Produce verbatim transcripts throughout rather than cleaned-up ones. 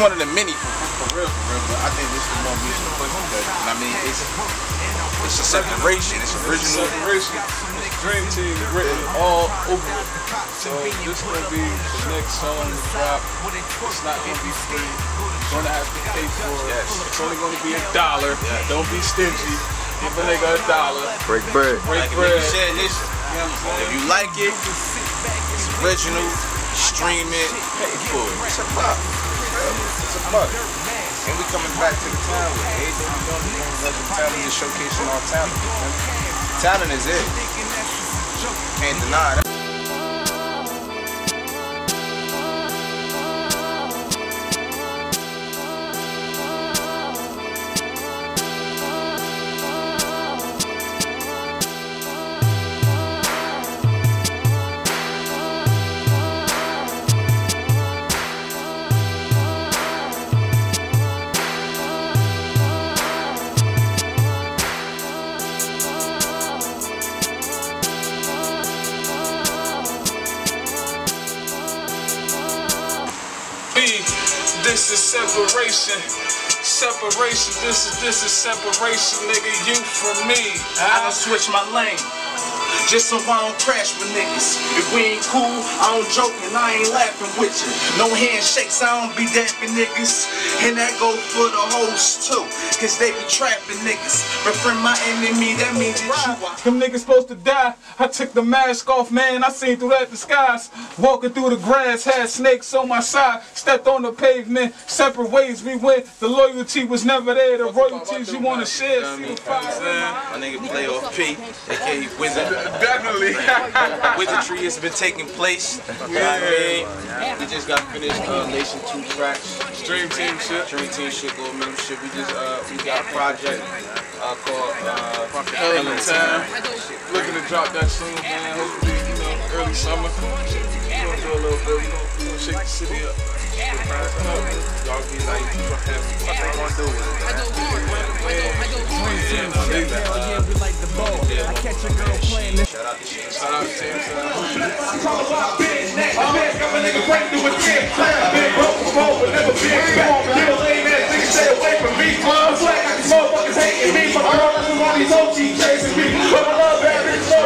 one of the many for, for real, for real. But I think this is more music because I mean it's it's a separation. It's original. Separation. It's Dream Team written all over it. So this is gonna be the next song to drop. It's not gonna be free. You're gonna have to pay for it. Yes. It's only gonna be a dollar. Yes. Don't be stingy. Give a nigga a dollar. Break bread. Like Break bread. you said, listen. You know what I'm saying? If you like it, it's original. Stream it. Pay for it. It's a buck. It's a buck. And we coming back to the town with everything we done. We gonna let the talent is showcasing our talent. Talent is it. Can't deny that. This is separation, separation, this is, this is separation, nigga, you from me. I done switch my lane, just so I don't crash with niggas. If we ain't cool, I don't joke and I ain't laughing with you. No handshakes, I don't be dapping niggas. And that go for the hoes too, cause they be trapping niggas. Befriend my enemy, that means that you are. Them niggas supposed to die. I took the mask off, man, I seen through that disguise. Walking through the grass, had snakes on my side. Stepped on the pavement, separate ways we went. The loyalty was never there, the royalties you wanna share. See the fire. My nigga play off P, aka Wizard. Definitely. Wizardry has been taking place. You know what I mean? We just got finished uh, Nation two tracks. Dream Team shit. Dream Team shit, go membership. We just uh, we got a project uh, called uh, Hell in Time. Looking to drop that soon, man. Hopefully, you know, early summer. We're gonna do a little bit. We're gonna, we gonna shake the city up. Y'all be like, what they gonna do with it? I catch a girl playing this. Shout out to Shane. Shout out to Tim. I talk about bitch, next bitch, got my nigga break through a kid. Been broke before, but never been back. You a lame ass nigga, stay away from me. I'm flat, got these motherfuckers hating me. My girl, that's why these O G chasing me. But I love bad bitch, so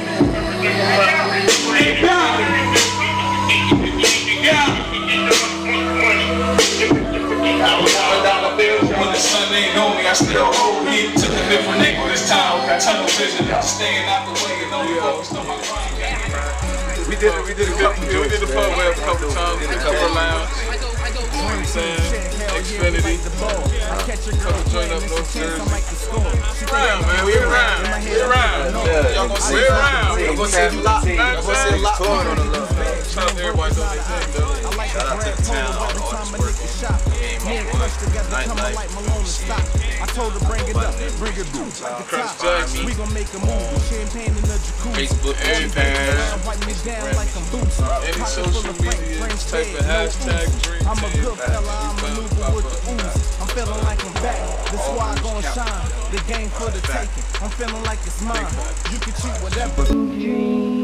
When the sun ain't on me, I still hold heat. Took a different angle this time. Tunnel vision, staying out the way and only focused on my grind. We did it. We did a couple. We did the pub web a couple times. We did a couple lounge. You know what I'm saying? Xfinity. Couple joint up North Jersey. Around, man. We around. We around. Y'all gonna see We around. Y'all gonna see a lot. Y'all gonna see a lot going on the love. Shout out to everybody doing their thing, though. Shout out to the town, all the artists working. Game on board. Night night. I told her bring it up, bring it through like the top. We gon' make a move, champagne in the jacuzzi. Facebook, everything. Wipe me down like I'm boots. Any social media type of hashtag Dream I'm a Team. good fella, I'm maneuver with the ooze. I'm feeling like I'm back, the squad gon' shine. The game for the taking, I'm feeling like it's mine. You can cheat whatever.